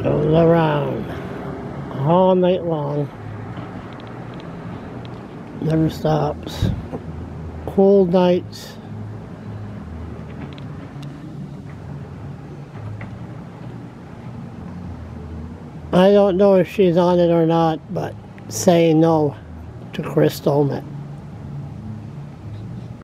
Goes around all night long. Never stops. Cold nights. I don't know if she's on it or not, but say no to crystal.